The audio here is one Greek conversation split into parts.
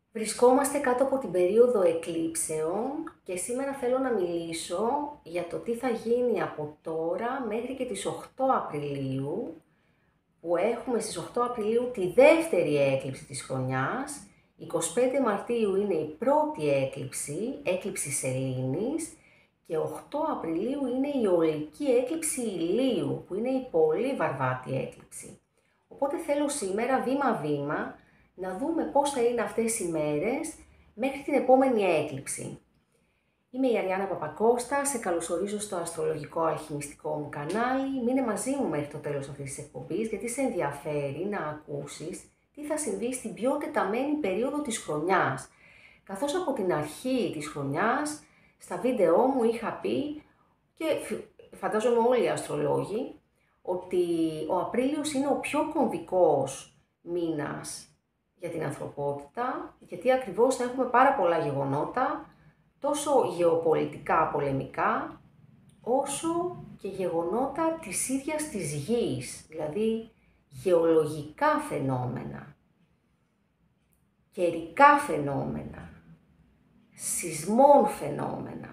Βρισκόμαστε κάτω από την περίοδο εκλήψεων και σήμερα θέλω να μιλήσω για το τι θα γίνει από τώρα μέχρι και τις 8 Απριλίου, που έχουμε στις 8 Απριλίου τη δεύτερη έκλειψη της χρονιάς. 25 Μαρτίου είναι η πρώτη έκλειψη σελήνης, και 8 Απριλίου είναι η ολική έκλειψη ηλίου, που είναι η πολύ βαρβάτη έκλειψη. Οπότε θέλω σήμερα βήμα-βήμα να δούμε πώς θα είναι αυτές οι μέρες μέχρι την επόμενη έκλειψη. Είμαι η Αριάννα Παπακώστα, σε καλωσορίζω στο αστρολογικό αλχημιστικό μου κανάλι. Μείνε μαζί μου μέχρι το τέλος αυτής της εκπομπής, γιατί σε ενδιαφέρει να ακούσεις τι θα συμβεί στην πιο τεταμένη περίοδο της χρονιάς. Καθώς από την αρχή της χρονιάς, στα βίντεό μου είχα πει, και φαντάζομαι όλοι οι αστρολόγοι, ότι ο Απρίλιος είναι ο πιο κομβικός μήνας για την ανθρωπότητα, γιατί ακριβώς θα έχουμε πάρα πολλά γεγονότα, τόσο γεωπολιτικά πολεμικά, όσο και γεγονότα της ίδιας της γης, δηλαδή γεωλογικά φαινόμενα, καιρικά φαινόμενα, σεισμών φαινόμενα.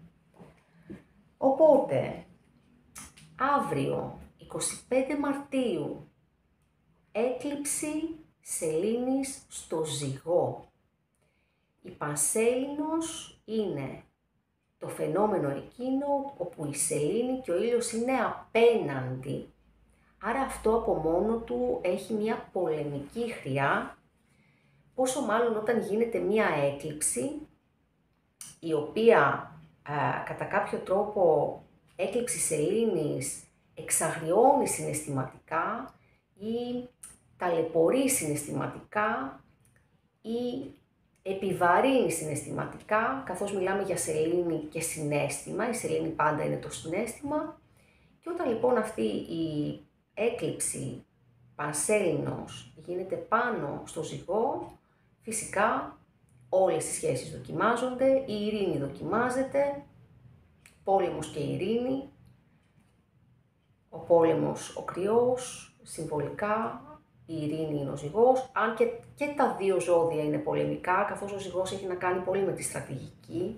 Οπότε, αύριο, 25 Μαρτίου, έκλειψη σελήνης στο Ζυγό. Η Πανσέλινος είναι το φαινόμενο εκείνο όπου η σελήνη και ο ήλιος είναι απέναντι. Άρα αυτό από μόνο του έχει μια πολεμική χρειά, πόσο μάλλον όταν γίνεται μια έκλειψη, η οποία κατά κάποιο τρόπο έκλειψη σελήνης εξαγριώνει συναισθηματικά ή ταλαιπωρεί συναισθηματικά ή επιβαρύνει συναισθηματικά, καθώς μιλάμε για σελήνη και συναίσθημα, η σελήνη πάντα είναι το συναίσθημα. Και όταν λοιπόν αυτή η έκλειψη Πανσέλινος γίνεται πάνω στο Ζυγό, φυσικά όλες οι σχέσεις δοκιμάζονται, η ειρήνη δοκιμάζεται, πόλεμος και ειρήνη, ο πόλεμος ο κρυός, συμβολικά, η ειρήνη είναι ο Ζυγός, αν και τα δύο ζώδια είναι πολεμικά, καθώς ο Ζυγός έχει να κάνει πολύ με τη στρατηγική.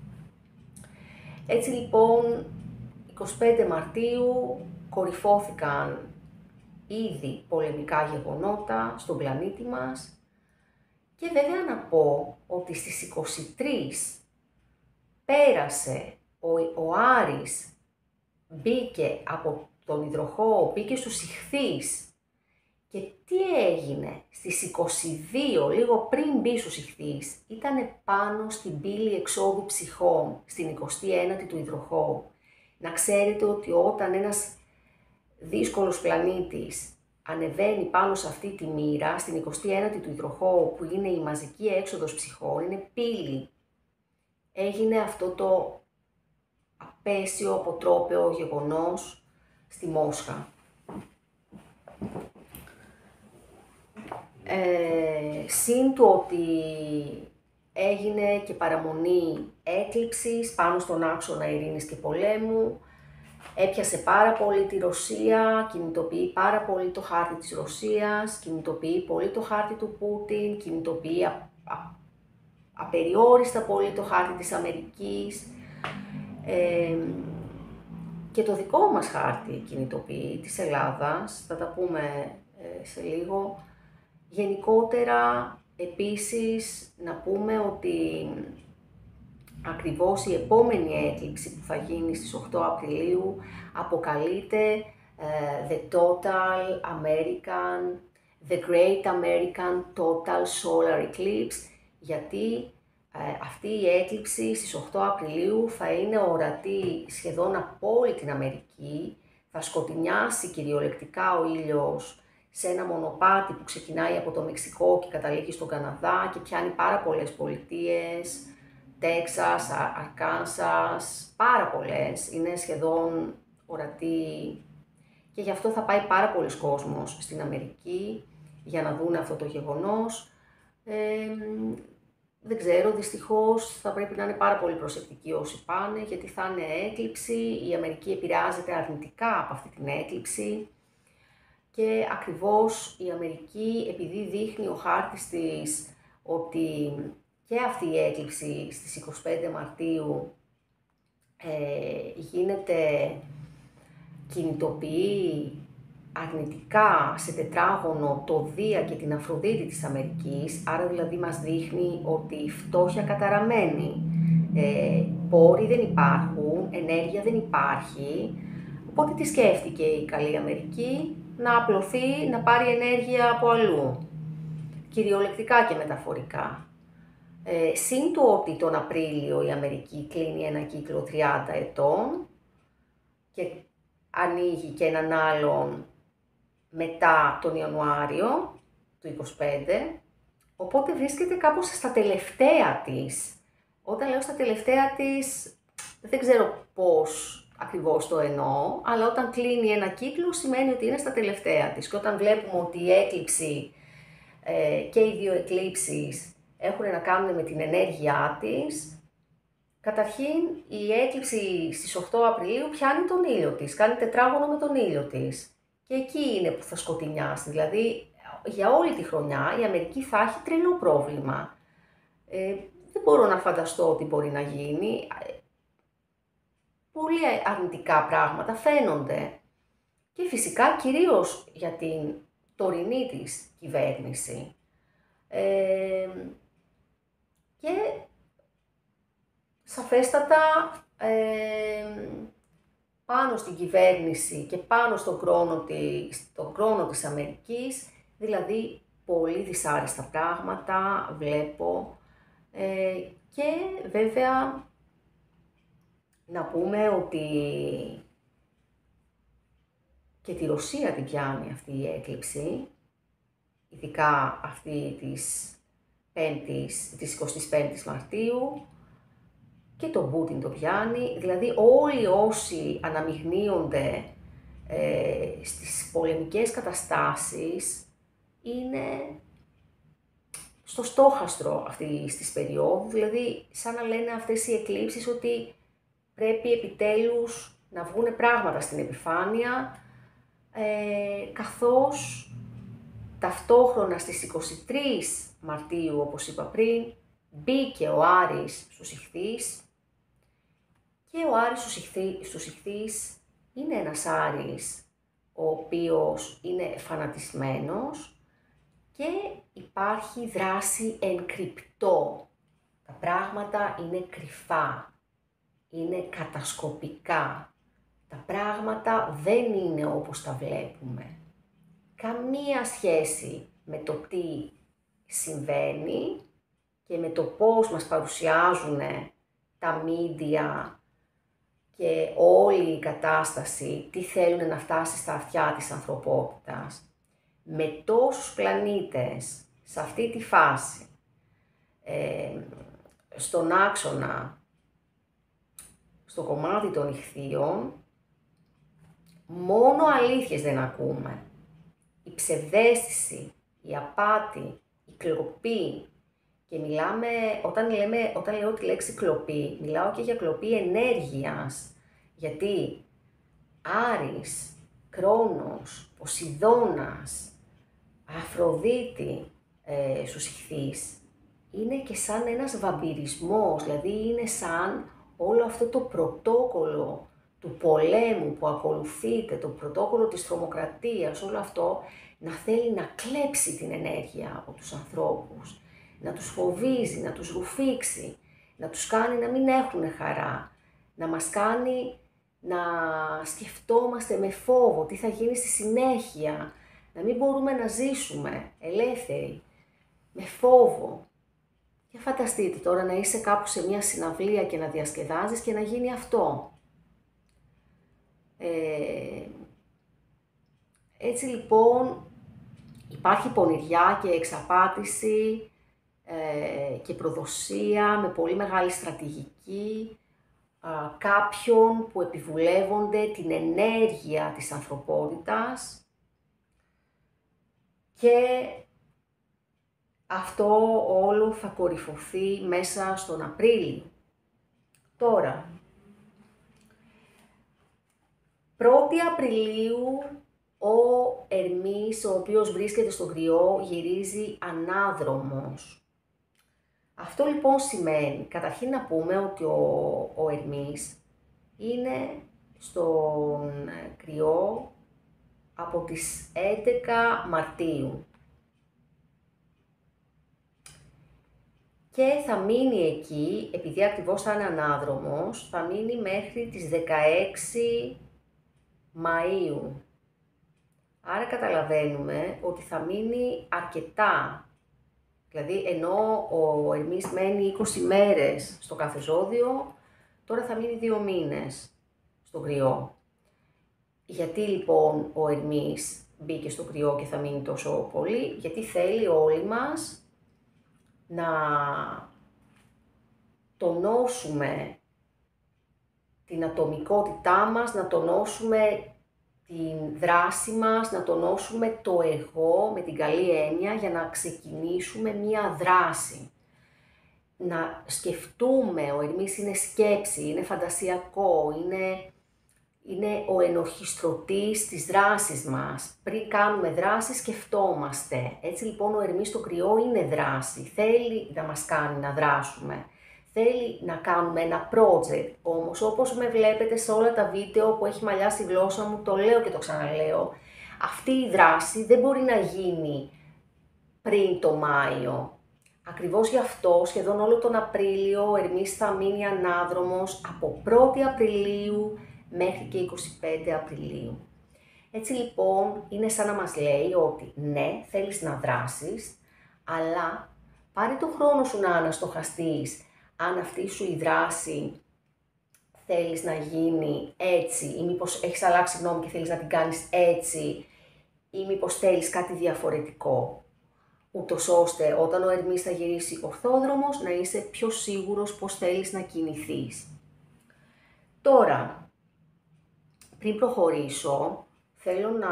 Έτσι λοιπόν, 25 Μαρτίου κορυφώθηκαν ήδη πολεμικά γεγονότα στον πλανήτη μας, και βέβαια να πω ότι στις 23 πέρασε ο Άρης, μπήκε από τον υδροχόο, μπήκε στους Ιχθύς. Και τι έγινε στις 22, λίγο πριν μπει στους Ιχθύς, ήταν πάνω στην πύλη εξόδου ψυχών, στην 21η του υδροχόου. Να ξέρετε ότι όταν ένας δύσκολος πλανήτης ανεβαίνει πάνω σε αυτή τη μοίρα, στην 21η του υδροχόου, που είναι η μαζική έξοδος ψυχών, είναι πύλη. Έγινε αυτό το απέσιο αποτρόπαιο γεγονός στη Μόσχα. Συν του ότι έγινε και παραμονή έκλειψης πάνω στον άξονα ειρήνης και πολέμου, έπιασε πάρα πολύ τη Ρωσία, κινητοποιεί πάρα πολύ το χάρτη της Ρωσίας, κινητοποιεί πολύ το χάρτη του Πούτιν, κινητοποιεί απεριόριστα πολύ το χάρτη της Αμερικής, και το δικό μας χάρτη κινητοποιεί, της Ελλάδας, θα τα πούμε σε λίγο. Γενικότερα, επίσης, να πούμε ότι ακριβώς η επόμενη έκλειψη που θα γίνει στις 8 Απριλίου αποκαλείται The Total American, The Great American Total Solar Eclipse, γιατί αυτή η έκλειψη στις 8 Απριλίου θα είναι ορατή σχεδόν από όλη την Αμερική, θα σκοτεινιάσει κυριολεκτικά ο ήλιος σε ένα μονοπάτι που ξεκινάει από το Μεξικό και καταλήγει στον Καναδά και πιάνει πάρα πολλές πολιτείες, Τέξας, Αρκάνσας, πάρα πολλές, είναι σχεδόν ορατή, και γι' αυτό θα πάει πάρα πολλοί κόσμος στην Αμερική για να δουν αυτό το γεγονός. Δεν ξέρω, δυστυχώς θα πρέπει να είναι πάρα πολύ προσεκτικοί όσοι πάνε, γιατί θα είναι έκλειψη, η Αμερική επηρεάζεται αρνητικά από αυτή την έκλειψη. Και ακριβώς η Αμερική, επειδή δείχνει ο χάρτης της ότι και αυτή η έκλειψη στις 25 Μαρτίου κινητοποιεί αρνητικά σε τετράγωνο το Δία και την Αφροδίτη της Αμερικής, άρα δηλαδή μας δείχνει ότι η φτώχεια καταραμένη, πόροι δεν υπάρχουν, ενέργεια δεν υπάρχει, οπότε τι σκέφτηκε η καλή Αμερική? Να απλωθεί, να πάρει ενέργεια από αλλού, κυριολεκτικά και μεταφορικά. Συν του ότι τον Απρίλιο η Αμερική κλείνει ένα κύκλο 30 ετών και ανοίγει και έναν άλλον μετά τον Ιανουάριο του 25, οπότε βρίσκεται κάπως στα τελευταία της. Όταν λέω στα τελευταία της, δεν ξέρω πώς ακριβώς το εννοώ, αλλά όταν κλείνει ένα κύκλο σημαίνει ότι είναι στα τελευταία της. Και όταν βλέπουμε ότι η έκλειψη και οι δύο εκλήψεις έχουν να κάνουν με την ενέργειά της, καταρχήν η έκλειψη στις 8 Απριλίου πιάνει τον ήλιο της, κάνει τετράγωνο με τον ήλιο της. Και εκεί είναι που θα σκοτεινιάσει, δηλαδή για όλη τη χρονιά η Αμερική θα έχει τρελό πρόβλημα. Δεν μπορώ να φανταστώ τι μπορεί να γίνει. Πολύ αρνητικά πράγματα φαίνονται. Και φυσικά κυρίως για την τωρινή της κυβέρνηση. Και σαφέστατα πάνω στην κυβέρνηση και πάνω στον χρόνο της Αμερικής, δηλαδή πολύ δυσάρεστα πράγματα βλέπω, και βέβαια να πούμε ότι και τη Ρωσία την πιάνει αυτή η έκλειψη, ειδικά αυτή της 25ης Μαρτίου, και τον Πούτιν το πιάνει, δηλαδή όλοι όσοι αναμειγνύονται στις πολεμικές καταστάσεις είναι στο στόχαστρο αυτής της περίοδου, δηλαδή σαν να λένε αυτές οι εκλήψεις ότι πρέπει επιτέλους να βγουν πράγματα στην επιφάνεια, καθώς ταυτόχρονα στις 23 Μαρτίου, όπως είπα πριν, μπήκε ο Άρης στους Ιχθύς, και ο Άρης στους Ιχθύς είναι ένας Άρης ο οποίος είναι φανατισμένος και υπάρχει δράση εν κρυπτό. Τα πράγματα είναι κρυφά, είναι κατασκοπικά. Τα πράγματα δεν είναι όπως τα βλέπουμε. Καμία σχέση με το τι συμβαίνει και με το πώς μας παρουσιάζουν τα μίντια και όλη η κατάσταση, τι θέλουν να φτάσει στα αυτιά της ανθρωπότητας. Με τόσους πλανήτες, σε αυτή τη φάση, στον άξονα, στο κομμάτι των Ιχθύων, μόνο αλήθειες δεν ακούμε. Η ψευδαίσθηση, η απάτη, η κλοπή, και μιλάμε, όταν λέω τη λέξη κλοπή, μιλάω και για κλοπή ενέργειας, γιατί Άρης, Κρόνος, Ποσειδώνας, Αφροδίτη στους Ιχθύς, είναι και σαν ένας βαμπυρισμός, δηλαδή είναι σαν όλο αυτό το πρωτόκολλο του πολέμου που ακολουθείται, το πρωτόκολλο της τρομοκρατίας, όλο αυτό να θέλει να κλέψει την ενέργεια από τους ανθρώπους, να τους φοβίζει, να τους ρουφήξει, να τους κάνει να μην έχουν χαρά, να μας κάνει να σκεφτόμαστε με φόβο τι θα γίνει στη συνέχεια, να μην μπορούμε να ζήσουμε ελεύθεροι, με φόβο. Και φανταστείτε τώρα να είσαι κάπου σε μια συναυλία και να διασκεδάζεις και να γίνει αυτό. Έτσι λοιπόν υπάρχει πονηριά και εξαπάτηση και προδοσία με πολύ μεγάλη στρατηγική κάποιων που επιβουλεύονται την ενέργεια της ανθρωπότητας, και αυτό όλο θα κορυφωθεί μέσα στον Απρίλιο. Τώρα, 1η Απριλίου ο Ερμής, ο οποίος βρίσκεται στο Κριό, γυρίζει ανάδρομος. Αυτό λοιπόν σημαίνει, καταρχήν να πούμε ότι ο Ερμής είναι στον Κριό από τις 11 Μαρτίου και θα μείνει εκεί, επειδή ακριβώς θα είναι ανάδρομος, θα μείνει μέχρι τις 16 Μαΐου. Άρα καταλαβαίνουμε ότι θα μείνει αρκετά. Δηλαδή, ενώ ο Ερμής μένει 20 μέρες στο κάθε ζώδιο, τώρα θα μείνει 2 μήνες στο Κριό. Γιατί λοιπόν ο Ερμής μπήκε στο Κριό και θα μείνει τόσο πολύ? Γιατί θέλει όλοι μας να τονώσουμε την ατομικότητά μας, να τονώσουμε την δράση μας, να τονώσουμε το εγώ με την καλή έννοια για να ξεκινήσουμε μία δράση. Να σκεφτούμε, ο Ερμής είναι σκέψη, είναι φαντασιακό, είναι ο ενορχιστρωτής της δράσης μας. Πριν κάνουμε δράση σκεφτόμαστε. Έτσι λοιπόν ο Ερμής στο Κριό είναι δράση, θέλει να μας κάνει να δράσουμε. Θέλει να κάνουμε ένα project, όμως όπως με βλέπετε σε όλα τα βίντεο που έχει μαλλιάσει η γλώσσα μου, το λέω και το ξαναλέω, αυτή η δράση δεν μπορεί να γίνει πριν το Μάιο. Ακριβώς γι' αυτό σχεδόν όλο τον Απρίλιο ο Ερμής θα μείνει ανάδρομος από 1η Απριλίου μέχρι και 25 Απριλίου. Έτσι λοιπόν είναι σαν να μας λέει ότι ναι, θέλεις να δράσεις, αλλά πάρε το χρόνο σου να αναστοχαστείς αν αυτή σου η δράση θέλεις να γίνει έτσι ή μήπως έχεις αλλάξει γνώμη και θέλεις να την κάνεις έτσι ή μήπως θέλεις κάτι διαφορετικό. Ούτως ώστε όταν ο Ερμής θα γυρίσει ορθόδρομος να είσαι πιο σίγουρος πώς θέλεις να κινηθείς. Τώρα, πριν προχωρήσω, θέλω να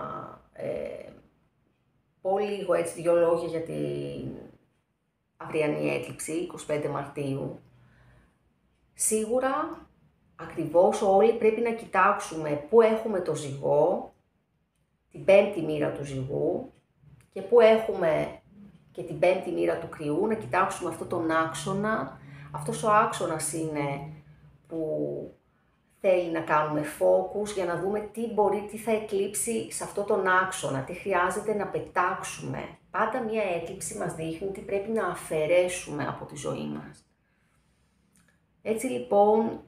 πω λίγο έτσι 2 λόγια για την αυριανή έκλειψη, 25 Μαρτίου. Σίγουρα, ακριβώς όλοι πρέπει να κοιτάξουμε πού έχουμε το ζυγό, την 5η μοίρα του ζυγού και πού έχουμε και την 5η μοίρα του Κριού, να κοιτάξουμε αυτόν τον άξονα. Αυτός ο άξονας είναι που θέλει να κάνουμε focus για να δούμε τι θα εκλείψει σε αυτόν τον άξονα, τι χρειάζεται να πετάξουμε. Πάντα μία έκλειψη μας δείχνει τι πρέπει να αφαιρέσουμε από τη ζωή μας. Έτσι λοιπόν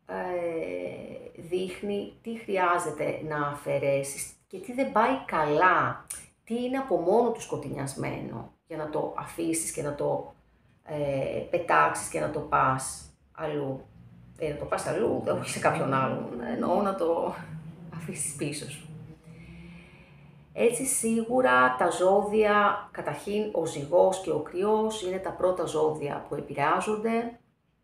δείχνει τι χρειάζεται να αφαιρέσεις και τι δεν πάει καλά, τι είναι από μόνο του σκοτεινιασμένο για να το αφήσεις και να το πετάξεις και να το πας αλλού. Να το πας αλλού, όχι σε κάποιον άλλον, εννοώ να το αφήσεις πίσω σου. Έτσι σίγουρα τα ζώδια, καταρχήν ο ζυγός και ο κρυός είναι τα πρώτα ζώδια που επηρεάζονται.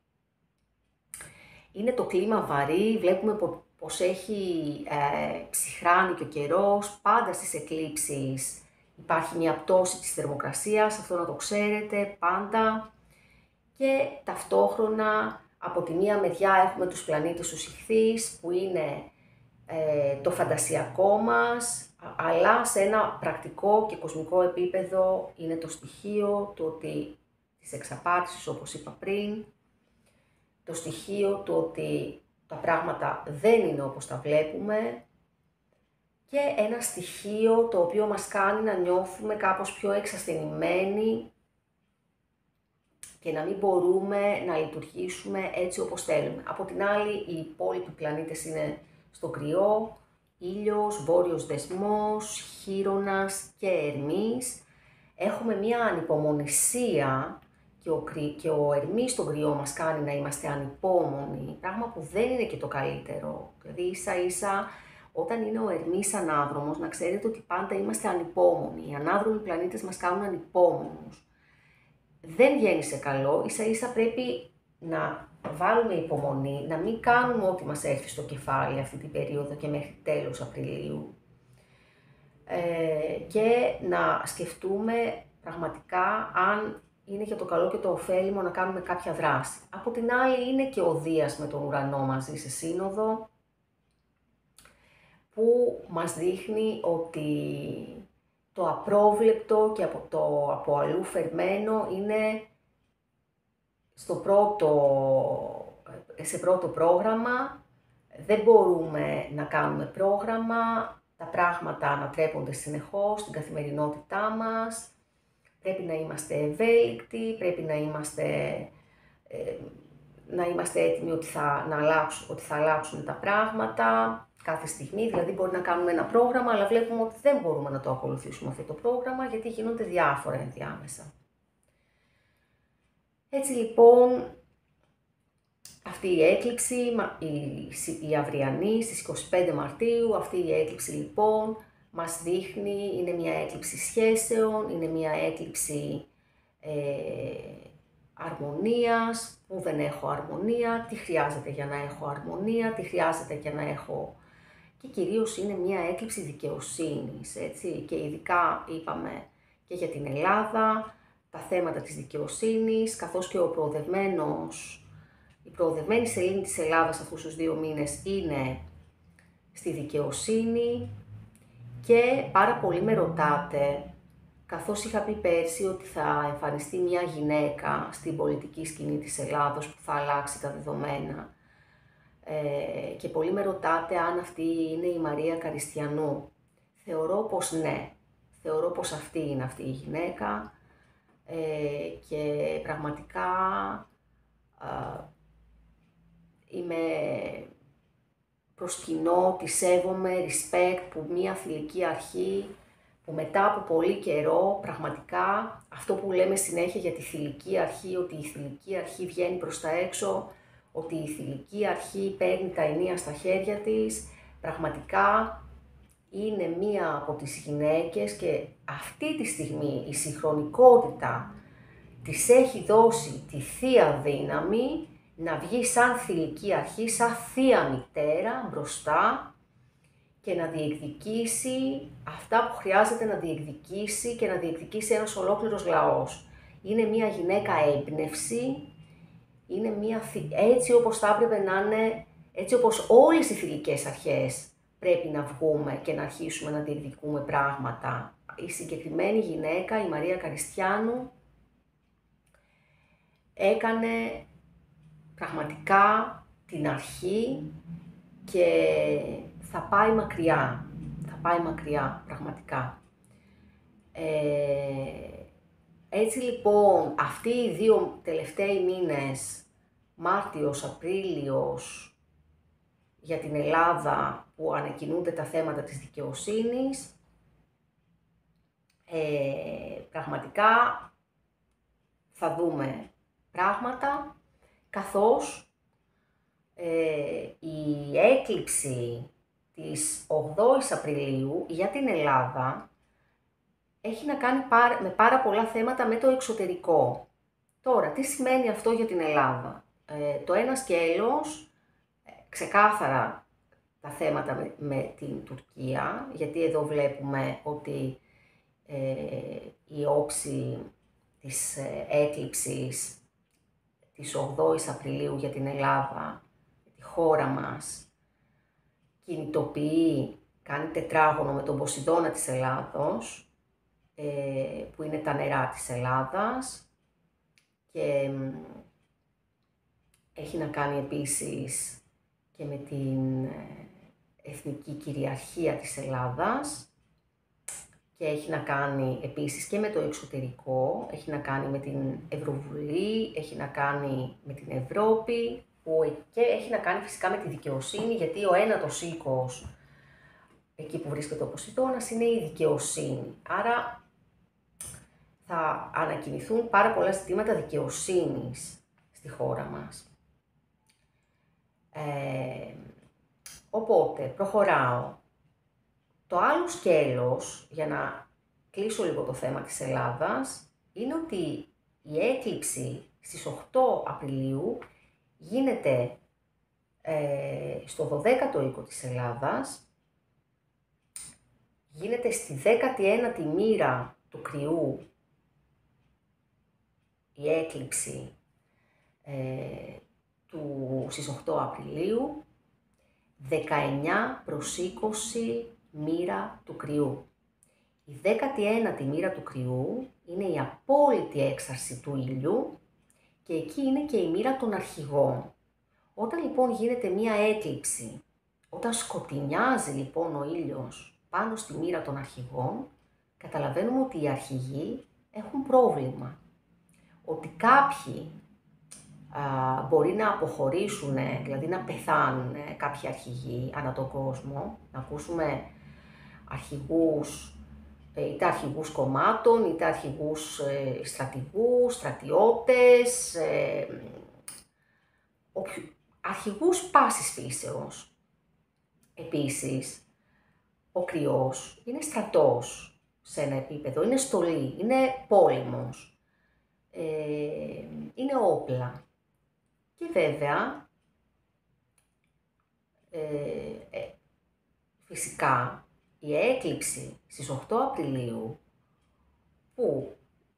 Είναι το κλίμα βαρύ, βλέπουμε πως έχει ψυχράνει και ο καιρός, πάντα στις εκλήψεις υπάρχει μια πτώση της θερμοκρασίας, αυτό να το ξέρετε πάντα. Και ταυτόχρονα από τη μία μεριά έχουμε τους πλανήτες τους Ιχθύς που είναι το φαντασιακό μας, αλλά σε ένα πρακτικό και κοσμικό επίπεδο είναι το στοιχείο του ότι της εξαπάτησης όπως είπα πριν, το στοιχείο του ότι τα πράγματα δεν είναι όπως τα βλέπουμε και ένα στοιχείο το οποίο μας κάνει να νιώθουμε κάπως πιο εξασθενημένοι και να μην μπορούμε να λειτουργήσουμε έτσι όπως θέλουμε. Από την άλλη, οι υπόλοιποι πλανήτες είναι στο Κριό, Ήλιος, Βόρειος Δεσμός, Χείρονας και Ερμής. Έχουμε μία ανυπομονησία και ο Ερμής στον Κριό μας κάνει να είμαστε ανυπόμονοι, πράγμα που δεν είναι και το καλύτερο. Δηλαδή ίσα ίσα όταν είναι ο Ερμής ανάδρομος, να ξέρετε ότι πάντα είμαστε ανυπόμονοι. Οι ανάδρομοι πλανήτες μας κάνουν ανυπόμονους. Δεν βγαίνει σε καλό, ίσα ίσα πρέπει να βάλουμε υπομονή, να μην κάνουμε ό,τι μας έρθει στο κεφάλι αυτή την περίοδο και μέχρι τέλος Απριλίου. Και να σκεφτούμε πραγματικά αν είναι για το καλό και το ωφέλιμο να κάνουμε κάποια δράση. Από την άλλη είναι και ο Δίας με τον ουρανό μαζί σε σύνοδο, που μας δείχνει ότι το απρόβλεπτο και από αλλού φερμένο είναι σε πρώτο πρόγραμμα δεν μπορούμε να κάνουμε πρόγραμμα, τα πράγματα ανατρέπονται συνεχώς στην καθημερινότητά μας, πρέπει να είμαστε ευέλικτοι, πρέπει να είμαστε έτοιμοι ότι θα αλλάξουν τα πράγματα κάθε στιγμή, δηλαδή μπορεί να κάνουμε ένα πρόγραμμα, αλλά βλέπουμε ότι δεν μπορούμε να το ακολουθήσουμε αυτό το πρόγραμμα, γιατί γίνονται διάφορα ενδιάμεσα. Έτσι λοιπόν, αυτή η έκλειψη, η αυριανή στις 25 Μαρτίου, αυτή η έκλειψη λοιπόν μας δείχνει, είναι μια έκλειψη σχέσεων, είναι μια έκλειψη αρμονίας, που δεν έχω αρμονία, τι χρειάζεται για να έχω αρμονία, τι χρειάζεται για να έχω... Και κυρίως είναι μια έκλειψη δικαιοσύνης, έτσι, και ειδικά είπαμε και για την Ελλάδα, τα θέματα της δικαιοσύνης, καθώς και η προοδευμένη σελήνη της Ελλάδας αυτούς τους 2 μήνες είναι στη δικαιοσύνη και πάρα πολλοί με ρωτάτε, καθώς είχα πει πέρσι ότι θα εμφανιστεί μια γυναίκα στην πολιτική σκηνή της Ελλάδος που θα αλλάξει τα δεδομένα, και πολλοί με ρωτάτε αν αυτή είναι η Μαρία Καριστιανού. Θεωρώ πως ναι, θεωρώ πως αυτή είναι αυτή η γυναίκα, και πραγματικά προσκυνώ, τη σέβομαι, respect, που μια θηλυκή αρχή, που μετά από πολύ καιρό, πραγματικά, αυτό που λέμε συνέχεια για τη θηλυκή αρχή, ότι η θηλυκή αρχή βγαίνει προς τα έξω, ότι η θηλυκή αρχή παίρνει τα ενία στα χέρια της, πραγματικά είναι μία από τις γυναίκες και αυτή τη στιγμή η συγχρονικότητα της έχει δώσει τη θεία δύναμη να βγει σαν θηλυκή αρχή, σαν θεία μητέρα μπροστά και να διεκδικήσει αυτά που χρειάζεται να διεκδικήσει και να διεκδικήσει ένας ολόκληρος λαός. Είναι μία γυναίκα έμπνευση, είναι έτσι όπως θα έπρεπε να είναι, έτσι όπως όλες οι θηλυκές αρχές πρέπει να βγούμε και να αρχίσουμε να διεκδικούμε πράγματα. Η συγκεκριμένη γυναίκα, η Μαρία Καριστιανού, έκανε πραγματικά την αρχή και θα πάει μακριά, πραγματικά. Έτσι λοιπόν, αυτοί οι 2 τελευταίοι μήνες, Μάρτιος, Απρίλιος, για την Ελλάδα που ανακοινούνται τα θέματα της δικαιοσύνης, πραγματικά θα δούμε πράγματα, καθώς η έκλειψη της 8ης Απριλίου για την Ελλάδα έχει να κάνει με πάρα πολλά θέματα με το εξωτερικό. Τώρα, τι σημαίνει αυτό για την Ελλάδα? Το ένα σκέλος, ξεκάθαρα τα θέματα με την Τουρκία, γιατί εδώ βλέπουμε ότι η όψη της έκλειψης της 8ης Απριλίου για την Ελλάδα, τη χώρα μας, κινητοποιεί, κάνει τετράγωνο με τον Ποσειδώνα της Ελλάδος, που είναι τα νερά της Ελλάδας, και έχει να κάνει επίσης και με την εθνική κυριαρχία της Ελλάδας και έχει να κάνει επίσης και με το εξωτερικό, έχει να κάνει με την Ευρωβουλή, έχει να κάνει με την Ευρώπη και έχει να κάνει φυσικά με τη δικαιοσύνη, γιατί ο ένατος οίκος, εκεί που βρίσκεται ο Ποσειδώνας, είναι η δικαιοσύνη. Άρα θα ανακοινηθούν πάρα πολλά ζητήματα δικαιοσύνης στη χώρα μας. Οπότε, προχωράω. Το άλλο σκέλος, για να κλείσω λίγο το θέμα της Ελλάδας, είναι ότι η έκλειψη στις 8 Απριλίου γίνεται στο 12ο οίκο της Ελλάδας, γίνεται στη 19η μοίρα του Κρυού η έκλειψη στις 8 Απριλίου, 19 προς 20 μοίρα του Κρυού. Η 19η μοίρα του Κρυού είναι η απόλυτη έξαρση του ήλιου και εκεί είναι και η μοίρα των αρχηγών. Όταν λοιπόν γίνεται μία έκλειψη, όταν σκοτεινιάζει λοιπόν ο ήλιος πάνω στη μοίρα των αρχηγών, καταλαβαίνουμε ότι οι αρχηγοί έχουν πρόβλημα. Ότι κάποιοι μπορεί να αποχωρήσουν, δηλαδή να πεθάνουν κάποιοι αρχηγοί ανά τον κόσμο. Να ακούσουμε αρχηγούς, είτε αρχηγούς κομμάτων, είτε αρχηγούς στρατηγούς, στρατιώτες, αρχηγούς πάσης φύσεως. Επίσης, ο κρυός είναι στρατός σε ένα επίπεδο, είναι στολή, είναι πόλεμος, είναι όπλα. Και βέβαια, φυσικά, η έκλειψη στις 8 Απριλίου, που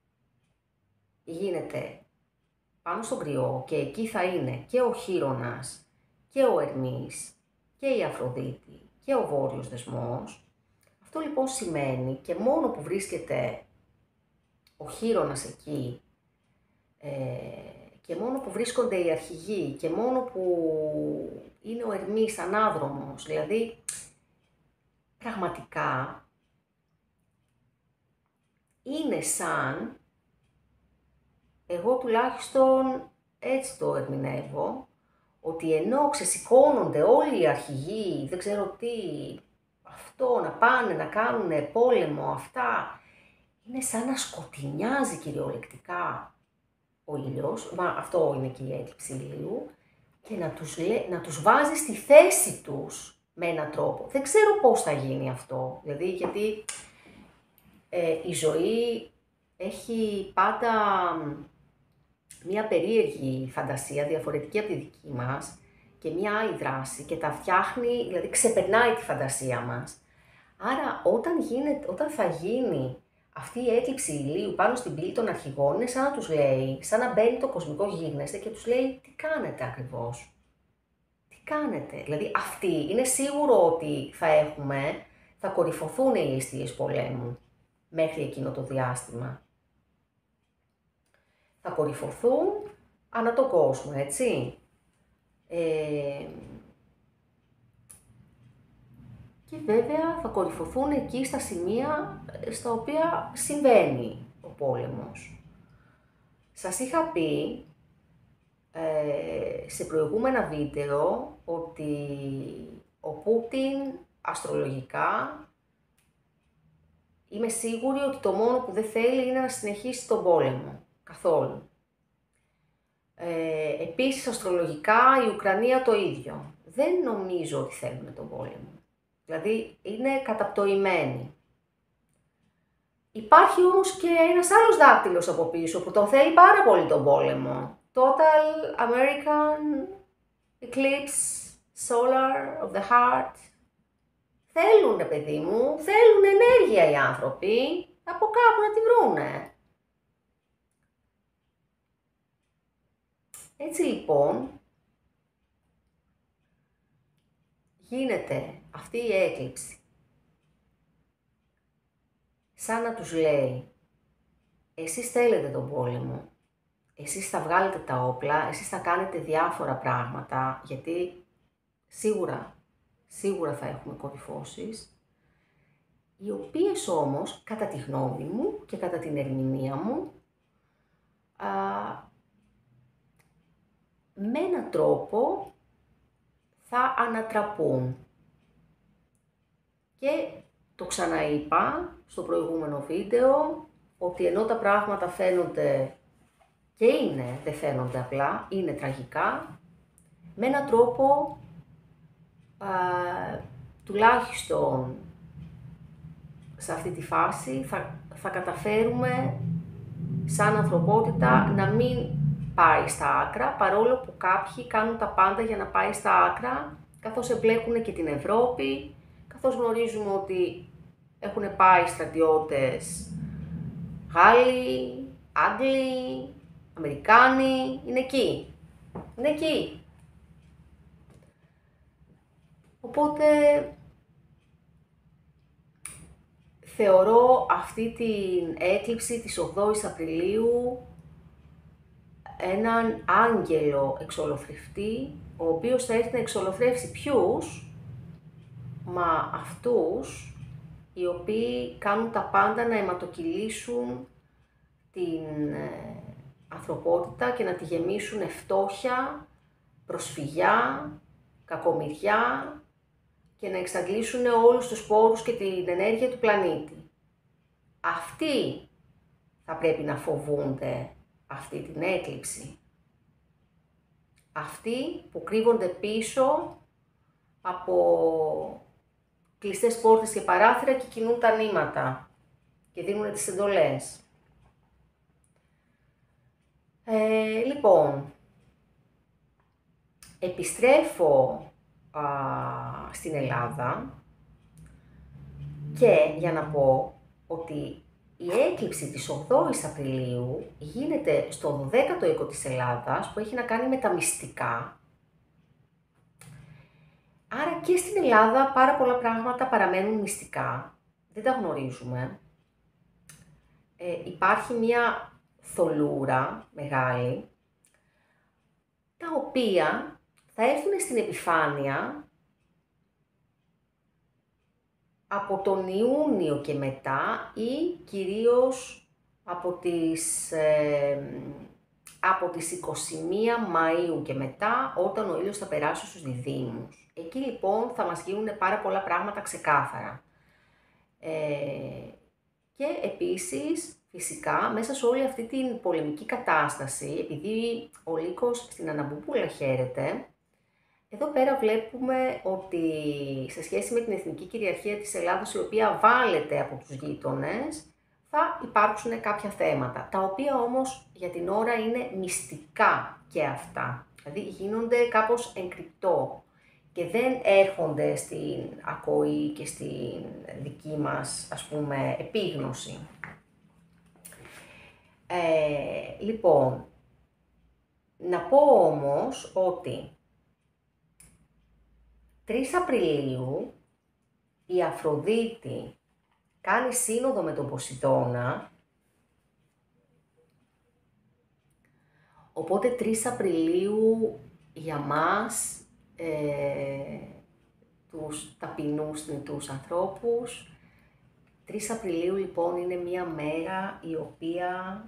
γίνεται πάνω στον Κρυό και εκεί θα είναι και ο Χείρονας και ο Ερμής και η Αφροδίτη και ο Βόρειος Δεσμός. Αυτό λοιπόν σημαίνει και μόνο που βρίσκεται ο Χείρονας εκεί και μόνο που βρίσκονται οι αρχηγοί και μόνο που είναι ο Ερμής ανάδρομος, δηλαδή πραγματικά είναι σαν, εγώ τουλάχιστον έτσι το ερμηνεύω, ότι ενώ ξεσηκώνονται όλοι οι αρχηγοί, δεν ξέρω τι, αυτό να πάνε να κάνουν πόλεμο, αυτά, είναι σαν να σκοτεινιάζει κυριολεκτικά ο ήλιος, μα αυτό είναι και η έκλειψη ηλίου, και να τους βάζει στη θέση τους με έναν τρόπο. Δεν ξέρω πώς θα γίνει αυτό, δηλαδή γιατί η ζωή έχει πάντα μια περίεργη φαντασία, διαφορετική από τη δική μας και μια άλλη δράση και τα φτιάχνει, δηλαδή ξεπερνάει τη φαντασία μας. Άρα όταν θα γίνει αυτή η έκλειψη ηλίου πάνω στην πύλη των αρχηγών, είναι σαν να τους λέει, σαν να μπαίνει το κοσμικό γίγνεσθε και τους λέει τι κάνετε ακριβώς. Τι κάνετε. Δηλαδή αυτοί είναι σίγουρο ότι θα κορυφωθούν οι ληστείες πολέμου μέχρι εκείνο το διάστημα. Θα κορυφωθούν ανά τον κόσμο, έτσι. Και βέβαια θα κορυφωθούν εκεί στα σημεία στα οποία συμβαίνει ο πόλεμος. Σας είχα πει σε προηγούμενα βίντεο ότι ο Πούτιν αστρολογικά είμαι σίγουρη ότι το μόνο που δεν θέλει είναι να συνεχίσει τον πόλεμο. Καθόλου. Επίσης αστρολογικά η Ουκρανία το ίδιο. Δεν νομίζω ότι θέλουν τον πόλεμο. Δηλαδή είναι καταπτωημένοι. Υπάρχει όμως και ένας άλλος δάκτυλος από πίσω που τον θέλει πάρα πολύ τον πόλεμο. Total American Eclipse Solar of the Heart. Θέλουνε παιδί μου, θέλουν ενέργεια οι άνθρωποι, από κάπου να τη βρούνε. Έτσι λοιπόν, γίνεται αυτή η έκλειψη, σαν να τους λέει, εσείς θέλετε τον πόλεμο, εσείς θα βγάλετε τα όπλα, εσείς θα κάνετε διάφορα πράγματα, γιατί σίγουρα θα έχουμε κορυφώσεις, οι οποίες όμως, κατά τη γνώμη μου και κατά την ερμηνεία μου, με έναν τρόπο θα ανατραπούν. Και το ξαναείπα στο προηγούμενο βίντεο, ότι ενώ τα πράγματα φαίνονται και δεν φαίνονται απλά, είναι τραγικά, με έναν τρόπο τουλάχιστον σε αυτή τη φάση θα καταφέρουμε σαν ανθρωπότητα να μην πάει στα άκρα, παρόλο που κάποιοι κάνουν τα πάντα για να πάει στα άκρα, καθώς εμπλέκουν και την Ευρώπη, καθώς γνωρίζουμε ότι έχουν πάει στρατιώτες Γάλλοι, Άγγλοι, Αμερικάνοι, είναι εκεί. Οπότε θεωρώ αυτή την έκλειψη της 8ης Απριλίου έναν άγγελο εξολοθρευτή, ο οποίος θα έρθει να εξολοθρεύσει ποιους? Μα αυτούς οι οποίοι κάνουν τα πάντα να αιματοκυλήσουν την ανθρωπότητα και να τη γεμίσουν φτώχεια, προσφυγιά, κακομοιριά και να εξαντλήσουν όλους τους πόρους και την ενέργεια του πλανήτη. Αυτοί θα πρέπει να φοβούνται αυτή την έκλειψη. Αυτοί που κρύβονται πίσω από κλειστές πόρτες και παράθυρα και κινούν τα νήματα και δίνουν τις εντολές. Λοιπόν, επιστρέφω στην Ελλάδα και για να πω ότι η έκλειψη της 8ης Απριλίου γίνεται στο 12ο οίκο της Ελλάδας που έχει να κάνει με τα μυστικά. Άρα και στην Ελλάδα πάρα πολλά πράγματα παραμένουν μυστικά, δεν τα γνωρίζουμε. Υπάρχει μια θολούρα μεγάλη, τα οποία θα έρθουν στην επιφάνεια από τον Ιούνιο και μετά ή κυρίως από τις 21 Μαΐου και μετά, όταν ο ήλιος θα περάσει στους διδύμους. Εκεί λοιπόν θα μας γίνουν πάρα πολλά πράγματα ξεκάθαρα. Και επίσης, φυσικά, μέσα σε όλη αυτή την πολεμική κατάσταση, επειδή ο λύκος στην Αναμπούπουλα χαίρεται, εδώ πέρα βλέπουμε ότι σε σχέση με την εθνική κυριαρχία της Ελλάδας, η οποία βάλεται από τους γείτονες, θα υπάρξουν κάποια θέματα, τα οποία όμως για την ώρα είναι μυστικά και αυτά. Δηλαδή γίνονται κάπως εγκρυπτό και δεν έρχονται στην ακοή και στην δική μας, ας πούμε, επίγνωση. Λοιπόν, να πω όμως ότι 3 Απριλίου η Αφροδίτη κάνει σύνοδο με τον Ποσειδώνα, οπότε 3 Απριλίου για μας, τους ταπεινούς θνητούς ανθρώπους, 3 Απριλίου λοιπόν είναι μία μέρα η οποία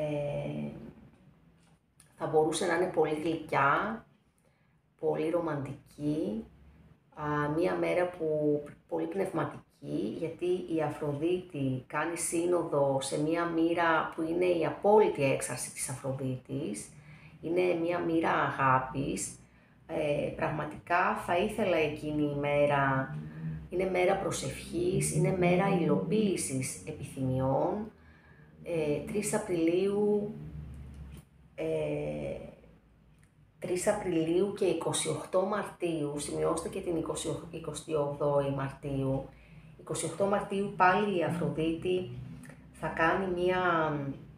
θα μπορούσε να είναι πολύ γλυκιά, πολύ ρομαντική, μία μέρα που πολύ πνευματική, γιατί η Αφροδίτη κάνει σύνοδο σε μία μοίρα που είναι η απόλυτη έξαρση της Αφροδίτης, είναι μία μοίρα αγάπης. Πραγματικά θα ήθελα εκείνη η μέρα, είναι μέρα προσευχής, είναι μέρα υλοποίησης επιθυμιών. 3 Απριλίου, 3 Απριλίου και 28 Μαρτίου, σημειώστε και την 28η Μαρτίου. 28 Μαρτίου πάλι η Αφροδίτη θα κάνει μία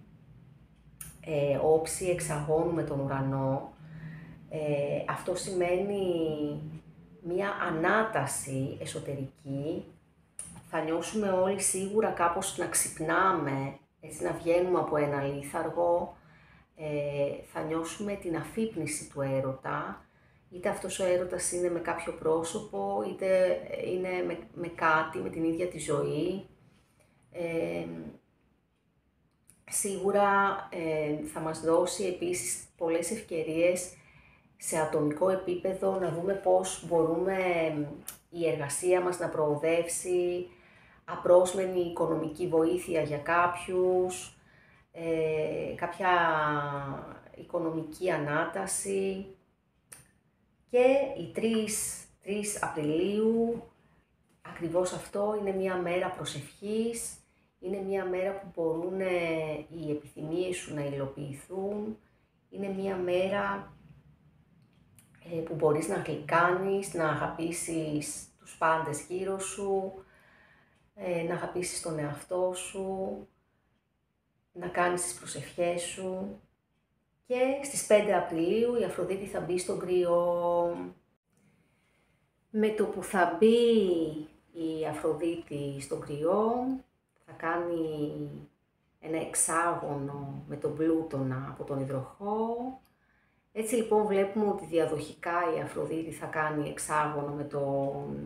όψη εξαγώνου με τον ουρανό. Αυτό σημαίνει μία ανάταση εσωτερική. Θα νιώσουμε όλοι σίγουρα κάπως να ξυπνάμε, έτσι να βγαίνουμε από ένα λίθαργο. Θα νιώσουμε την αφύπνιση του έρωτα, είτε αυτός ο έρωτας είναι με κάποιο πρόσωπο, είτε είναι με κάτι, με την ίδια τη ζωή. Σίγουρα θα μας δώσει επίσης πολλές ευκαιρίες σε ατομικό επίπεδο να δούμε πώς μπορούμε η εργασία μας να προοδεύσει, απρόσμενη οικονομική βοήθεια για κάποιους, κάποια οικονομική ανάταση. Και οι 3 Απριλίου, ακριβώς αυτό, είναι μια μέρα προσευχής, είναι μια μέρα που μπορούν οι επιθυμίες σου να υλοποιηθούν, είναι μια μέρα που μπορείς να γλυκάνεις, να αγαπήσεις τους πάντες γύρω σου, να αγαπήσεις τον εαυτό σου, να κάνεις τις προσευχές σου. Και στις 5 Απριλίου η Αφροδίτη θα μπει στον Κρυό. Με το που θα μπει η Αφροδίτη στον Κρυό, θα κάνει ένα εξάγωνο με τον Πλούτονα από τον Υδροχόο. Έτσι λοιπόν βλέπουμε ότι διαδοχικά η Αφροδίτη θα κάνει εξάγωνο με τον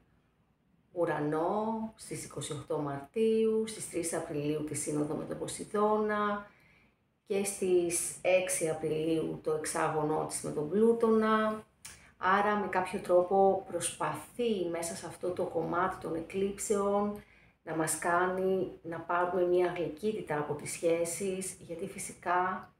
Ουρανό στις 28 Μαρτίου, στις 3 Απριλίου τη Σύνοδο με τον Ποσειδώνα και στις 6 Απριλίου το εξάγωνό της με τον Πλούτονα. Άρα με κάποιο τρόπο προσπαθεί μέσα σε αυτό το κομμάτι των εκλήψεων να μας κάνει να πάρουμε μια γλυκύτητα από τις σχέσεις, γιατί φυσικά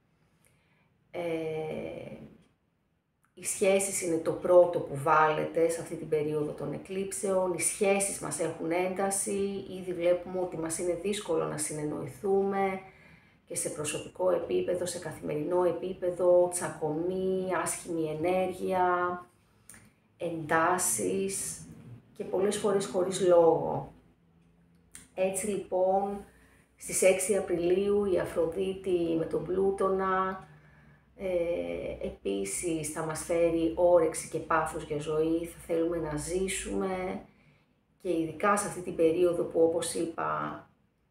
οι σχέσεις είναι το πρώτο που βάλετε σε αυτή την περίοδο των εκλήψεων, οι σχέσεις μας έχουν ένταση, ήδη βλέπουμε ότι μας είναι δύσκολο να συνεννοηθούμε και σε προσωπικό επίπεδο, σε καθημερινό επίπεδο, τσακωμοί, άσχημη ενέργεια, εντάσεις και πολλές φορές χωρίς λόγο. Έτσι λοιπόν, στις 6 Απριλίου η Αφροδίτη με τον Πλούτονα επίσης θα μας φέρει όρεξη και πάθος για ζωή, θα θέλουμε να ζήσουμε και ειδικά σε αυτή την περίοδο που όπως είπα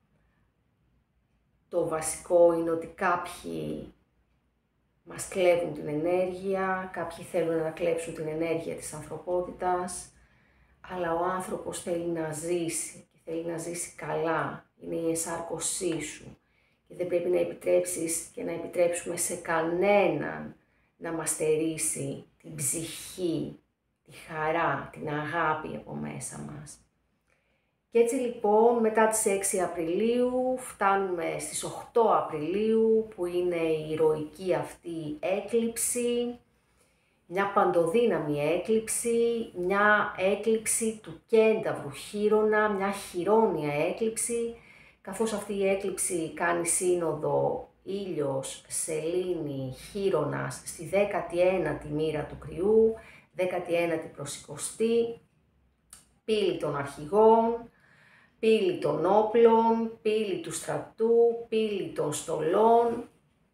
το βασικό είναι ότι κάποιοι μας κλέβουν την ενέργεια, κάποιοι θέλουν να κλέψουν την ενέργεια της ανθρωπότητας, αλλά ο άνθρωπος θέλει να ζήσει και θέλει να ζήσει καλά, είναι η ενσάρκωσή σου και δεν πρέπει να επιτρέψεις και να επιτρέψουμε σε κανέναν να μας στερήσει την ψυχή, τη χαρά, την αγάπη από μέσα μας. Και έτσι λοιπόν μετά τις 6 Απριλίου φτάνουμε στις 8 Απριλίου που είναι η ηρωική αυτή έκλειψη, μια παντοδύναμη έκλειψη, μια έκλειψη του κένταυρου Χείρονα, μια χειρόνια έκλειψη, καθώς αυτή η έκλειψη κάνει σύνοδο ήλιος, σελήνη, Χείρονας στη 19η μοίρα του κρυού, 19η προς 20η, πύλη των αρχηγών, πύλη των όπλων, πύλη του στρατού, πύλη των στολών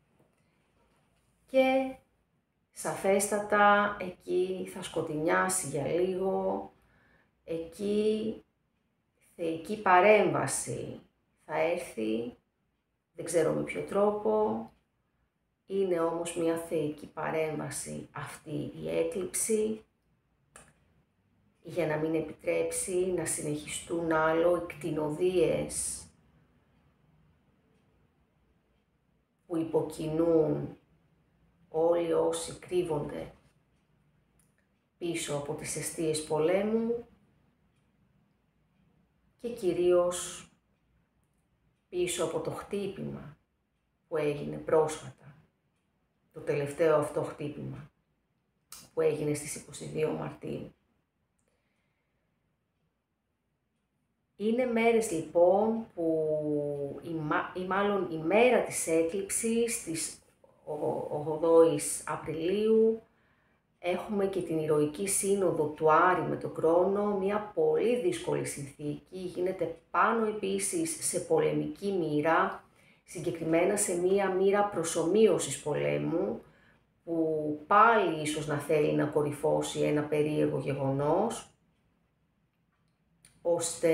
και σαφέστατα εκεί θα σκοτεινιάσει για λίγο, εκεί θεϊκή παρέμβαση θα έρθει, δεν ξέρω με ποιο τρόπο, είναι όμως μια θεϊκή παρέμβαση αυτή η έκλειψη, για να μην επιτρέψει να συνεχιστούν άλλο οι κτηνοδείες που υποκινούν όλοι όσοι κρύβονται πίσω από τις αιστείες πολέμου και κυρίως πίσω από το χτύπημα που έγινε πρόσφατα, το τελευταίο αυτό χτύπημα που έγινε στις 22 Μαρτίου. Είναι μέρες λοιπόν που, ή μάλλον η μέρα της έκλειψης, της 8 Απριλίου, έχουμε και την ηρωική σύνοδο του Άρη με τον Κρόνο, μια πολύ δύσκολη συνθήκη, γίνεται πάνω επίσης σε πολεμική μοίρα, συγκεκριμένα σε μια μοίρα προσομοίωσης πολέμου, που πάλι ίσως να θέλει να κορυφώσει ένα περίεργο γεγονός, ώστε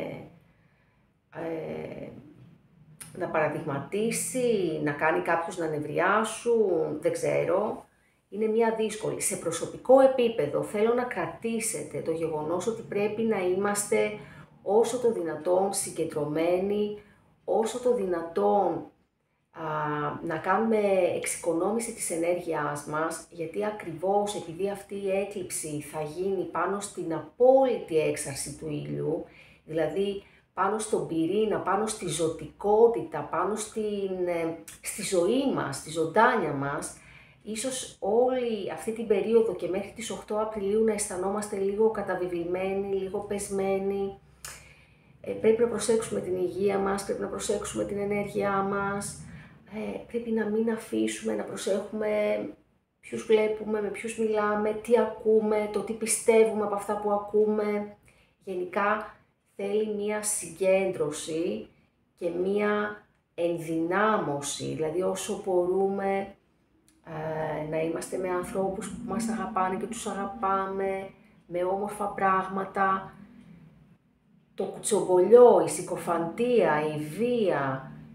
να παραδειγματίσει, να κάνει κάποιους να νευριάσουν, δεν ξέρω. Είναι μια δύσκολη. Σε προσωπικό επίπεδο θέλω να κρατήσετε το γεγονός ότι πρέπει να είμαστε όσο το δυνατόν συγκεντρωμένοι, όσο το δυνατόν να κάνουμε εξοικονόμηση της ενέργειάς μας, γιατί ακριβώς επειδή αυτή η έκλειψη θα γίνει πάνω στην απόλυτη έξαρση του ήλιου, δηλαδή πάνω στον πυρήνα, πάνω στη ζωτικότητα, πάνω στη ζωή μας, στη ζωντάνια μας, ίσως όλη αυτή την περίοδο και μέχρι τις 8 Απριλίου να αισθανόμαστε λίγο καταβιβλημένοι, λίγο πεσμένοι. Πρέπει να προσέξουμε την υγεία μας, πρέπει να προσέξουμε την ενέργειά μας, πρέπει να μην αφήσουμε, να προσέχουμε ποιους βλέπουμε, με ποιους μιλάμε, τι ακούμε, το τι πιστεύουμε από αυτά που ακούμε. Γενικά θέλει μία συγκέντρωση και μία ενδυνάμωση, δηλαδή όσο μπορούμε να είμαστε με ανθρώπους που μας αγαπάνε και τους αγαπάμε, με όμορφα πράγματα. Το κουτσομπολιό, η συκοφαντία, η βία,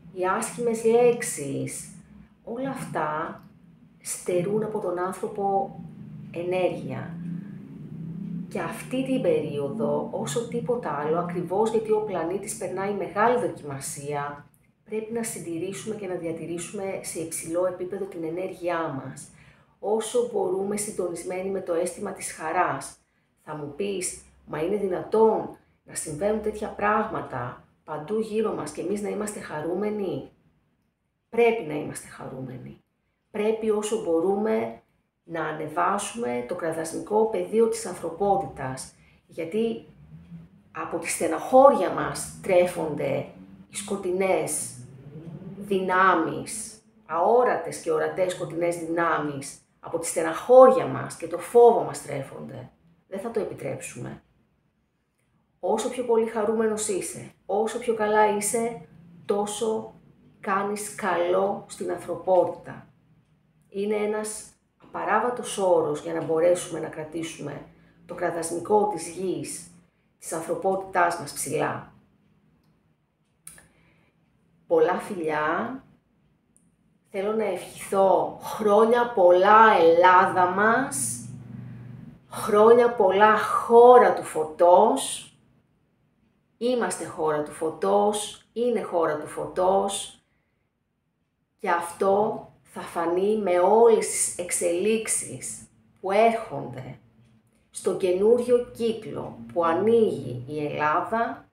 οι άσχημες λέξεις, όλα αυτά στερούν από τον άνθρωπο ενέργεια. Και αυτή την περίοδο, όσο τίποτα άλλο, ακριβώς γιατί ο πλανήτης περνάει μεγάλη δοκιμασία, πρέπει να συντηρήσουμε και να διατηρήσουμε σε υψηλό επίπεδο την ενέργειά μας. Όσο μπορούμε συντονισμένοι με το αίσθημα της χαράς. Θα μου πεις, μα είναι δυνατόν να συμβαίνουν τέτοια πράγματα παντού γύρω μας και εμείς να είμαστε χαρούμενοι? Πρέπει να είμαστε χαρούμενοι. Πρέπει όσο μπορούμε να ανεβάσουμε το κραδασμικό πεδίο της ανθρωπότητας, γιατί από τη στεναχώρια μας τρέφονται οι σκοτεινές δυνάμεις, αόρατες και ορατές σκοτεινές δυνάμεις, από τη στεναχώρια μας και το φόβο μας τρέφονται. Δεν θα το επιτρέψουμε. Όσο πιο πολύ χαρούμενος είσαι, όσο πιο καλά είσαι, τόσο κάνεις καλό στην ανθρωπότητα. Είναι ένας απαράβατος όρος για να μπορέσουμε να κρατήσουμε το κραδασμικό της γης, της ανθρωπότητάς μας ψηλά. Πολλά φιλιά, θέλω να ευχηθώ χρόνια πολλά Ελλάδα μας, χρόνια πολλά χώρα του φωτός. Είμαστε χώρα του φωτός, είναι χώρα του φωτός και αυτό θα φανεί με όλες τις εξελίξεις που έρχονται στο καινούριο κύκλο που ανοίγει η Ελλάδα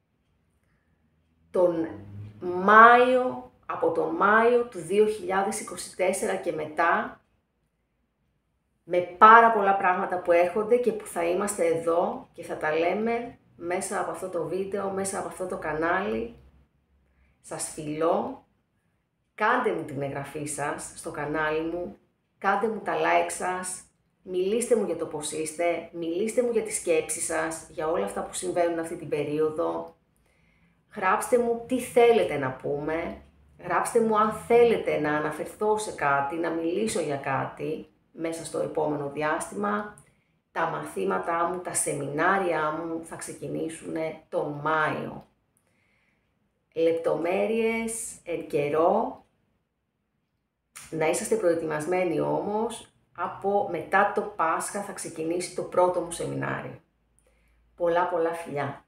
από τον Μάιο του 2024 και μετά, με πάρα πολλά πράγματα που έρχονται και που θα είμαστε εδώ και θα τα λέμε μέσα από αυτό το βίντεο, μέσα από αυτό το κανάλι. Σας φιλώ. Κάντε μου την εγγραφή σας στο κανάλι μου, κάντε μου τα like σας, μιλήστε μου για το πώς είστε, μιλήστε μου για τις σκέψεις σας, για όλα αυτά που συμβαίνουν αυτή την περίοδο. Γράψτε μου τι θέλετε να πούμε, γράψτε μου αν θέλετε να αναφερθώ σε κάτι, να μιλήσω για κάτι μέσα στο επόμενο διάστημα. Τα μαθήματά μου, τα σεμινάρια μου θα ξεκινήσουν τον Μάιο. Λεπτομέρειες εν καιρό. Να είσαστε προετοιμασμένοι όμως, από μετά το Πάσχα θα ξεκινήσει το πρώτο μου σεμινάριο. Πολλά φιλιά!